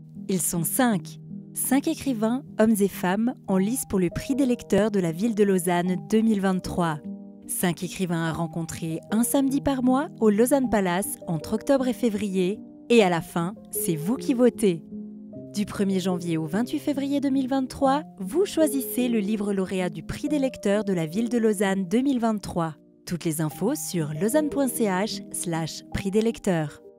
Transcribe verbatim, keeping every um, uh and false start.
Ils sont cinq. Cinq écrivains, hommes et femmes, en lice pour le prix des lecteurs de la ville de Lausanne deux mille vingt-trois. Cinq écrivains à rencontrer un samedi par mois au Lausanne Palace entre octobre et février. Et à la fin, c'est vous qui votez. Du premier janvier au vingt-huit février deux mille vingt-trois, vous choisissez le livre lauréat du prix des lecteurs de la ville de Lausanne deux mille vingt-trois. Toutes les infos sur lausanne point c h slash prix des lecteurs.